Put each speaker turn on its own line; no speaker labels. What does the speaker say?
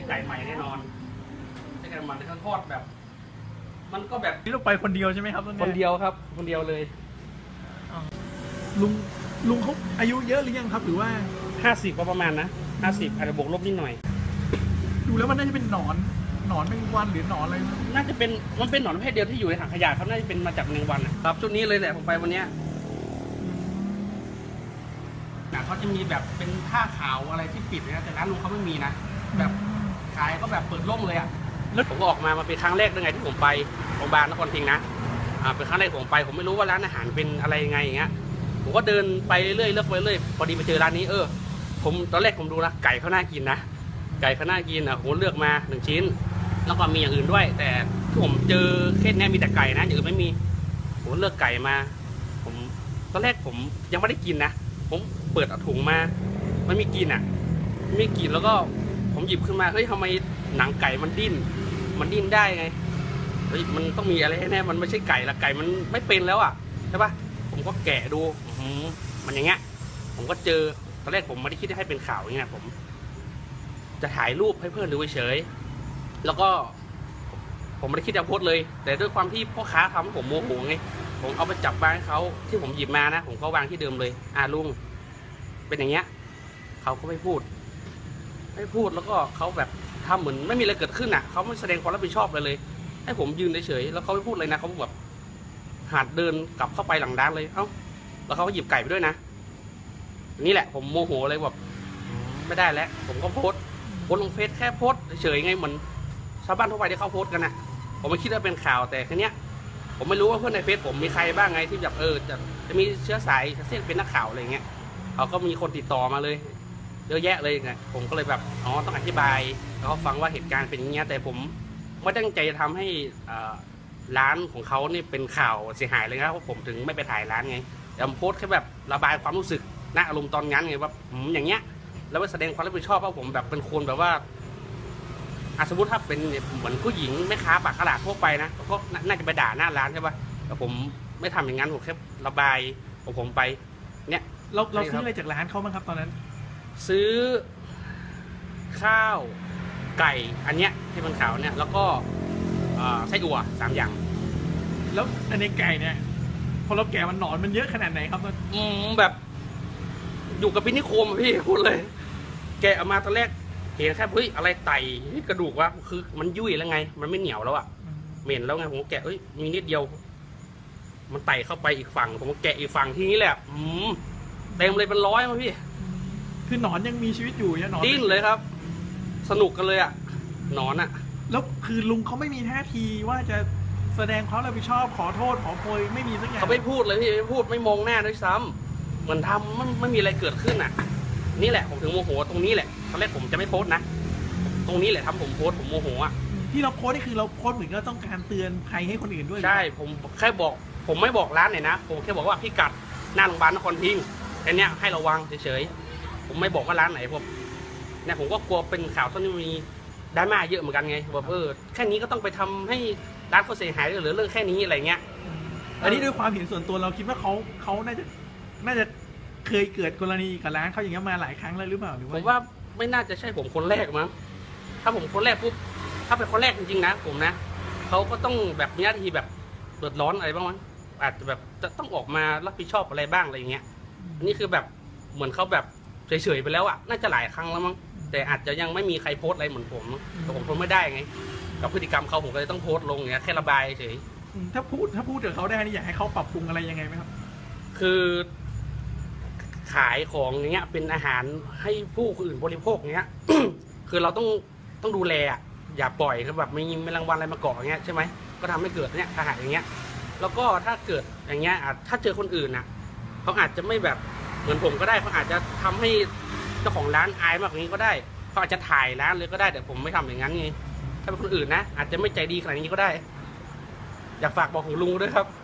ไก่ใหม่แน่นอนใช่ไก่ใหม่ที่เขาทอดแบบ มันก็แบบ
นี่เราไปคนเดียวใช่ไหมครับ
คนเดียวครับคนเดียวเลย
ลุงเขาอายุเยอะหรือยังครับหรือว่า
50ก็ประมาณนะ50อาจจะบวกลบนิดหน่อย
ดูแล้วมันน่าจะเป็นหนอนแมงวันหรือหนอนอะไร
น่าจะเป็นมันเป็นหนอนประเภทเดียวที่อยู่ในถังขยะครับน่าจะเป็นมาจากแมงวันครับชุดนี้เลยแหละผมไปวันเนี้ยเขาจะมีแบบเป็นผ้าขาวอะไรที่ปิดนะแต่ร้านลุงเขาไม่มีนะแบบขายก็แบบเปิดโล่งเลยอ่ะแล้วผมก็ออกมาเป็นครั้งแรกด้วยไงที่ผมไปโรงพยาบาลนครพิงค์นะเป็นครั้งแรกผมไปผมไม่รู้ว่าร้านอาหารเป็นอะไรยังไงอย่างเงี้ยผมก็เดินไปเรื่อยเลือกไปเรื่อยพอดีไปเจอร้านนี้ผมตอนแรกผมดูนะไก่เขาน่ากินนะไก่เขาน่ากินผมเลือกมา1 ชิ้นแล้วก็มีอย่างอื่นด้วยแต่ที่ผมเจอเคสนี้มีแต่ไก่นะอย่างอื่นไม่มีผมเลือกไก่มาผมตอนแรกผมยังไม่ได้กินนะผมเปิดเอาถุงมามันมีกลิ่นมีกลิ่นแล้วก็ผมหยิบขึ้นมาเฮ้ยทำไมหนังไก่มันดิ้นได้ไงเฮ้ยมันต้องมีอะไรแน่มันไม่ใช่ไก่ละไก่มันไม่เป็นแล้วใช่ปะผมก็แกะดูมันอย่างเงี้ยผมก็เจอตอนแรกผมไม่ได้คิดให้เป็นข่าวอย่างเงี้ยผมจะถ่ายรูปให้เพื่อนดูเฉยแล้วก็ผมไม่ได้คิดจะโพสเลยแต่ด้วยความที่พ่อค้าทำให้ผมโมโหไงผมเอาไปจับวางให้เขาที่ผมหยิบมานะผมก็วางที่เดิมเลยลุงเป็นอย่างเงี้ยเขาก็ไม่พูดแล้วก็เขาแบบทำเหมือนไม่มีอะไรเกิดขึ้นเขาไม่แสดงความรับผิดชอบเลยให้ผมยืนเฉยแล้วเขาไม่พูดเลยนะเขาแบบหัดเดินกลับเข้าไปหลังร้านเลยแล้วเขาก็หยิบไก่ไปด้วยนะนี่แหละผมโมโหเลยแบบไม่ได้แล้วผมก็โพสลงเฟซแค่โพสเฉยไงเหมือนชาวบ้านทั่วไปที่เขาโพสกันผมไม่คิดว่าเป็นข่าวแต่ทีเนี้ยผมไม่รู้ว่าเพื่อนในเฟซผมมีใครบ้างไงที่แบบจะมีเชื้อสายเส้นเป็นนักข่าวอะไรเงี้ยเขาก็มีคนติดต่อมาเลยเยอะแยะเลยไงผมก็เลยแบบต้องอธิบายเขาฟังว่าเหตุการณ์เป็นอย่างเงี้ยแต่ผมไม่ตั้งใจจะทำให้ร้านของเขาเนี่ยเป็นข่าวเสียหายเลยครับเพราะผมถึงไม่ไปถ่ายร้านไงแต่ผมโพสแค่แบบระบายความรู้สึกณอารมณ์ตอนนั้นไงว่าอย่างเงี้ยแล้วไปแสดงความรับผิดชอบว่าผมแบบเป็นคนแบบว่าสมมติถ้าเป็นเหมือนผู้หญิงแม่ค้าปากกระดาษทั่วไปนะก็น่าจะไปด่าหน้าร้านใช่ป่ะแต่ผมไม่ทำอย่างนั้นผมแค่ระบายของผมไปเนี่ย
เราซื้ออะไรจากร้านเขาบ้างครับตอนนั้น
ซื้อข้าวไก่อันเนี้ยที่มันขาวเนี่ยแล้วก็ไส้อั่ว3 อย่าง
แล้วอันนี้ไก่เนี่ยพอเราแกะมันหนอนมันเยอะขนาดไหนครับ
แบบอยู่กับพินิโคมพี่พูดเลยแกะออกมาตอนแรกเห็นแค่เฮ้ยอะไรไตกระดูกวะคือมันยุ่ยแล้วไงมันไม่เหนียวแล้วเหม็นแล้วไงผมแกะมีนิดเดียวมันไตเข้าไปอีกฝั่งผมแกะอีกฝั่งที่นี้แหละเต็มเลยเป็น100มั้งพี่
คือหนอนยังมีชีวิตอยู่เนี่ยหนอน
ดิ้นเลยครับสนุกกันเลยหนอน
แล้วคือลุงเขาไม่มีท่าทีว่าจะแสดงความรับผิดชอบขอโทษขอโพยไม่มีสักอย่าง
เขาไม่พูดเลยพี่ไม่พูดไม่มองหน้าด้วยซ้ำเหมือนทำมันไม่มีอะไรเกิดขึ้นนี่แหละผมถึงโมโหตรงนี้แหละตอนแรกผมจะไม่โพสนะตรงนี้แหละทำผมโพสผมโมโห
ที่เราโพสนี่คือเราโพสเหมือนก็ต้องการเตือนภัยให้คนอื่นด้วย
ใช่ผมแค่บอกผมไม่บอกร้านไหนนะผมแค่บอกว่าพี่กัดหน้าโรงพยาบาลนครพิงค์แค่นี้ให้ระวังเฉยๆผมไม่บอกว่าร้านไหนเนี่ยผมก็กลัวเป็นข่าวที่มีดราม่าเยอะเหมือนกันไงแบบแค่นี้ก็ต้องไปทำให้ร้านเขาเสียหายหรือเรื่องแค่นี้อะไรเงี้ย
อันนี้ด้วยความเห็นส่วนตัวเราคิดว่าเขาน่าจะเคยเกิดกรณีกับร้านเขาอย่างนี้มาหลายครั้งแล้วหรือเปล่าหรือว่า
ผมว่าไม่น่าจะใช่ผมคนแรกมั้งถ้าผมคนแรกปุ๊บถ้าเป็นคนแรกจริงๆนะผมนะเขาก็ต้องแบบมีหน้าที่แบบเดือดร้อนอะไรบ้างมั้งอาจจะแบบจะต้องออกมารับผิดชอบอะไรบ้างอะไรอย่างเงี้ยนี่คือแบบเหมือนเขาแบบเฉยๆไปแล้วน่าจะหลายครั้งแล้วมั้งแต่อาจจะยังไม่มีใครโพสอะไรเหมือนผมแต่ผมทนไม่ได้ไงกับพฤติกรรมเขาผมก็เลยต้องโพสลงอย่างเงี้ยแค่ระบายเฉย
ถ้าพูดกับเขาได้นี่อยากให้เขาปรับปรุงอะไรยังไงไหมครับ
คือขายของอย่างเงี้ยเป็นอาหารให้ผู้อื่นบริโภคเงี้ย คือเราต้องดูแลอย่าปล่อยคือแบบมีแมลงวันอะไรมาเกาะอย่างเงี้ยใช่ไหมก็ทำให้เกิดเนี่ยอาหารอย่างเงี้ยแล้วก็ถ้าเกิดอย่างเงี้ยถ้าเจอคนอื่นเขาอาจจะไม่แบบเหมือนผมก็ได้เขาอาจจะทำให้เจ้าของร้านอายมากกว่านี้ก็ได้เขาอาจจะถ่ายร้านเลยก็ได้แต่ผมไม่ทำอย่างนั้นไงถ้าเป็นคนอื่นนะอาจจะไม่ใจดีขนาดนี้ก็ได้อยากฝากบอกถึงลุงด้วยครับ